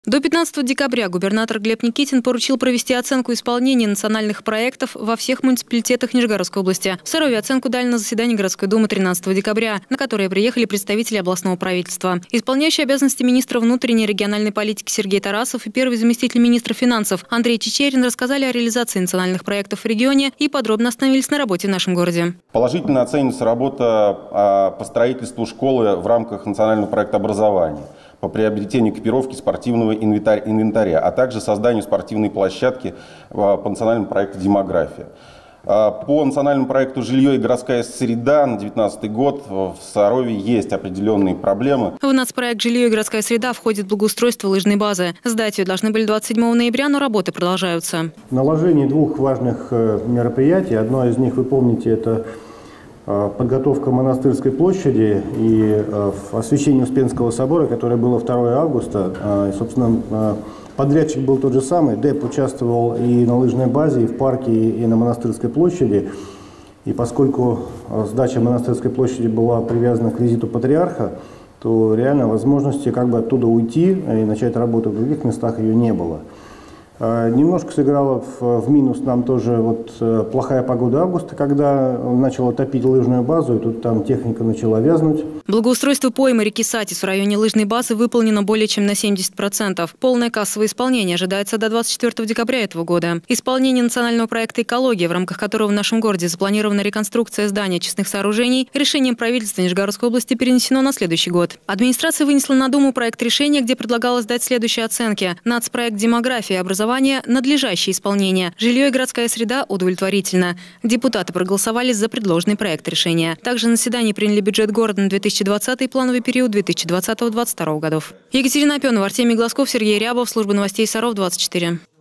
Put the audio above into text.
До 15 декабря губернатор Глеб Никитин поручил провести оценку исполнения национальных проектов во всех муниципалитетах Нижегородской области. В Сарове оценку дали на заседании городской думы 13 декабря, на которое приехали представители областного правительства. Исполняющий обязанности министра внутренней и региональной политики Сергей Тарасов и первый заместитель министра финансов Андрей Чичерин рассказали о реализации национальных проектов в регионе и подробно остановились на работе в нашем городе. Положительно оценивается работа по строительству школы в рамках национального проекта образования, по приобретению экипировки спортивного инвентаря, а также созданию спортивной площадки по национальному проекту «Демография». По национальному проекту «Жилье и городская среда» на 2019 год в Сарове есть определенные проблемы. В нацпроект «Жилье и городская среда» входит благоустройство лыжной базы. Сдать ее должны были 27 ноября, но работы продолжаются. Наложение двух важных мероприятий. Одно из них, вы помните, это подготовка Монастырской площади и освящение Успенского собора, которое было 2 августа. И, собственно, подрядчик был тот же самый. ДЭП участвовал и на лыжной базе, и в парке, и на Монастырской площади. И поскольку сдача Монастырской площади была привязана к визиту патриарха, то реально возможности оттуда уйти и начать работу в других местах ее не было. Немножко сыграла в минус нам тоже плохая погода августа, когда начала топить лыжную базу, и тут там техника начала вязнуть. Благоустройство поймы реки Сатис в районе лыжной базы выполнено более чем на 70%. Полное кассовое исполнение ожидается до 24 декабря этого года. Исполнение национального проекта «Экология», в рамках которого в нашем городе запланирована реконструкция здания очистных сооружений, решением правительства Нижегородской области перенесено на следующий год. Администрация вынесла на Думу проект решения, где предлагалось дать следующие оценки. Нацпроект «Демография и образование» надлежащее исполнение. Жилье и городская среда удовлетворительно. Депутаты проголосовали за предложенный проект решения. Также на заседании приняли бюджет города на 2020 и плановый период 2020-2022 годов. Екатерина Опенова, Артемий Глазков, Сергей Рябов, служба новостей Саров 24.